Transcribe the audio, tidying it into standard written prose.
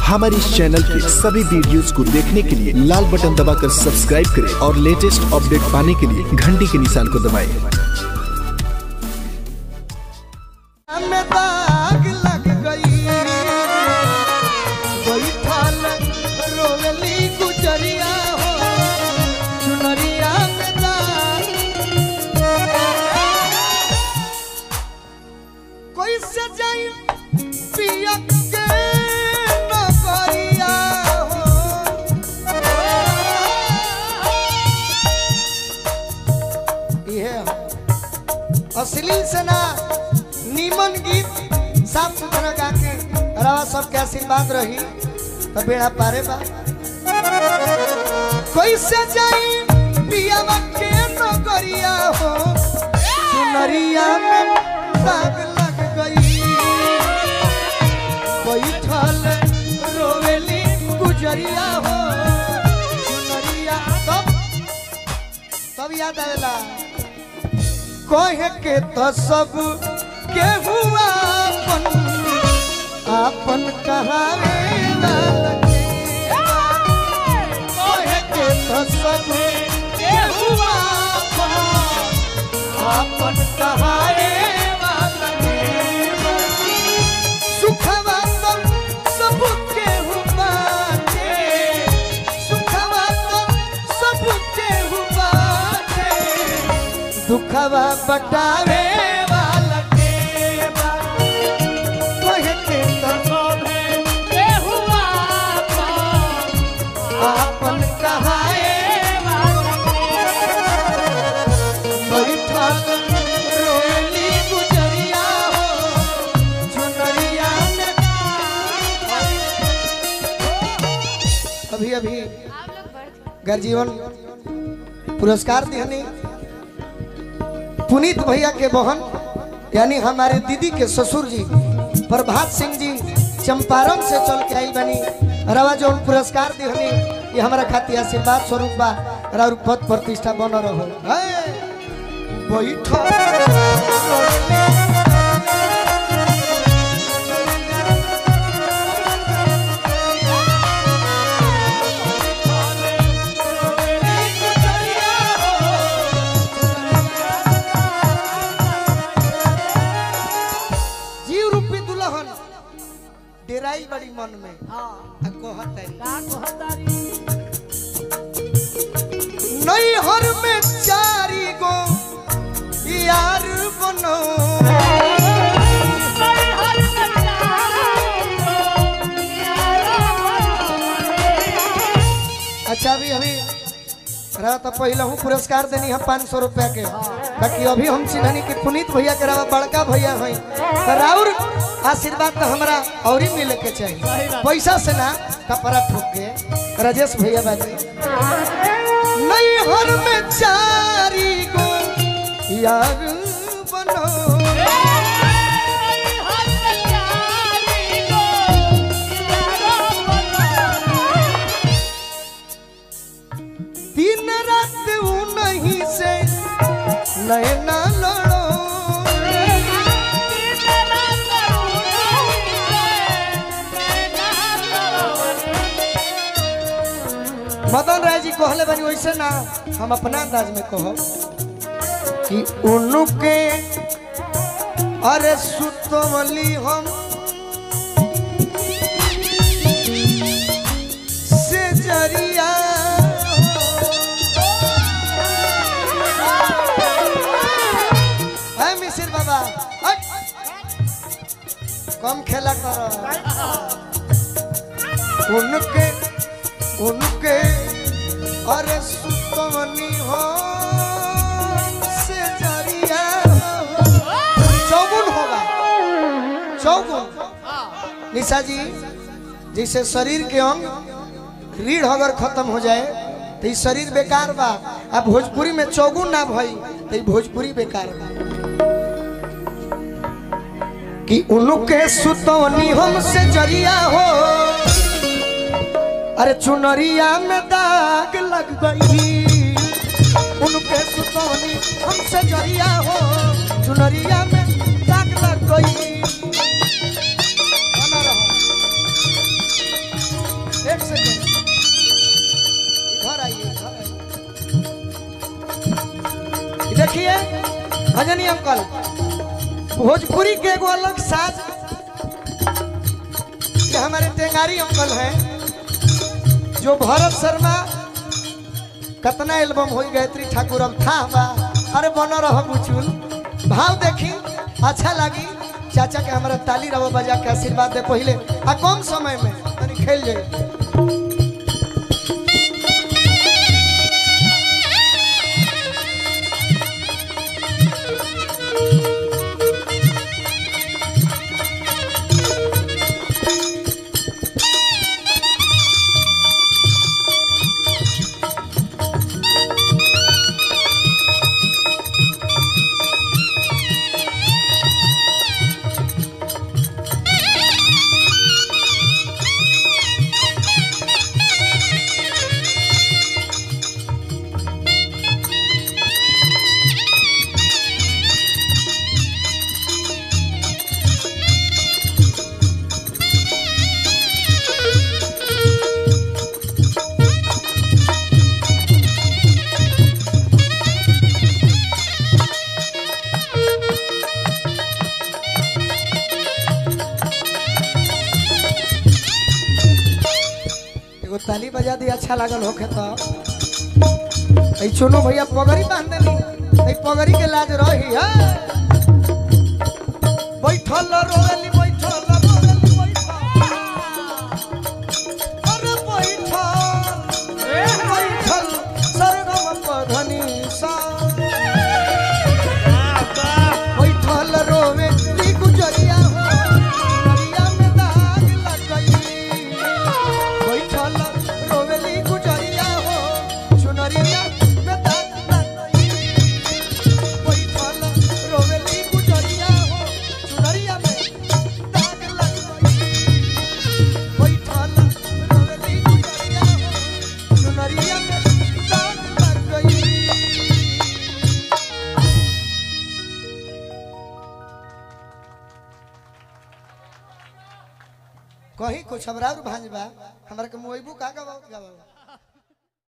हमारे इस चैनल के सभी वीडियोस को देखने के लिए लाल बटन दबाकर सब्सक्राइब करें और लेटेस्ट अपडेट पाने के लिए घंटी के निशान को दबाएं। अश्लील से ना नीमन गीत साफ सुथरा गा के रवा सबके आशीर्वाद रही तो बेड़ा पारे बा। कोई से जाई पिया के नगरिया हो सुनरिया में दाग लग गई कोई ठल रोवेली गुजरिया हो सुनरिया तब याद आवेला कहे के तो सब के हुआ अपन कहावे कहे के तो सब के हुआ अपन कहावे सुखवा तो सब के हुआ सुखवा तो सब के हुआ दुखवा बटावे वाला के बा कहे के तो के हुआ अपन कहाए वाला बैठल रोली गुजरिया हो चुनरिया में अभी गर्जीवन पुरस्कार दिहनी पुनीत भैया के बहन यानी हमारे दीदी के ससुर जी प्रभात सिंह जी चंपारण से चल के आई बनी रवा जो पुरस्कार दिहनी ये हमारा खातिर आशीर्वाद स्वरूप बा और पद प्रतिष्ठा बन रहो डेराई बड़ी मन में नहीं हर में चारी गो यार बनो अच्छा अभी रहा तो पहले हूँ पुरस्कार देनी है 500 रुपया के बाकी अभी हम चिन्हनी कि पुनीत भैया के रहा बड़का भैया है राउर आशीर्वाद तो हमारा और ही मिले के चाहिए पैसा से ना कपड़ा ठोक के राजेश भैया बाजी नहीं हर में चारी गो यार बनो दिन रात नहीं से नैना लड़ो मदन राय जी कहले बनी वैसे ना हम अपना अंदाज में कहो कि उनके अरे सुतवली हम से जरिया है मिसिर बाबा कम खेला करो उनके अरे सुतवनी हो से जरिया चौगुन होगा चौगुन निशा जी जैसे शरीर के अंग रीढ़ अगर खत्म हो जाए तो ये शरीर बेकार बा अब भोजपुरी में चौगुन ना भई तो भोजपुरी बेकार बा कि उनके सुतवनी हम से जरिया हो अरे चुनरिया में दाग लग गई उनके सुतवनी हमसे जरिया हो चुनरिया में दाग लग गई भजनी अंकल भोजपुरी के एगो अलग साज ये हमारे टेंगारी अंकल हैं जो भरत शर्मा कितना एल्बम हो गायत्री ठाकुर अब था बा अरे बनो रहो बुचुल भाव देखी अच्छा लगी चाचा के हमारा ताली रवा बजा के आशीर्वाद दे पहले आ कम समय में तनी खेल जाए ताली बजा दी अच्छा लागल होखे तो चुनो भैया पगड़ी बांध देनी पगड़ी के लाज रही है बैठल रोवेली बैठल रोवेली बैठल अरे बैठल सरगम पधनी सा बैठल रोवेली गुजरिया हो गुजरिया में दाग लग गई बैठल रोवेली गुजरिया हो चुनरिया में दाग लग गई बैठल रोवेली गुजरिया हो चुनरिया में दाग लग गई बैठल रोवेली गुजरिया हो चुनरिया में दाग लग गई। कहीं कुछ हमरा भांज बा हमरा के मोइबू का गावा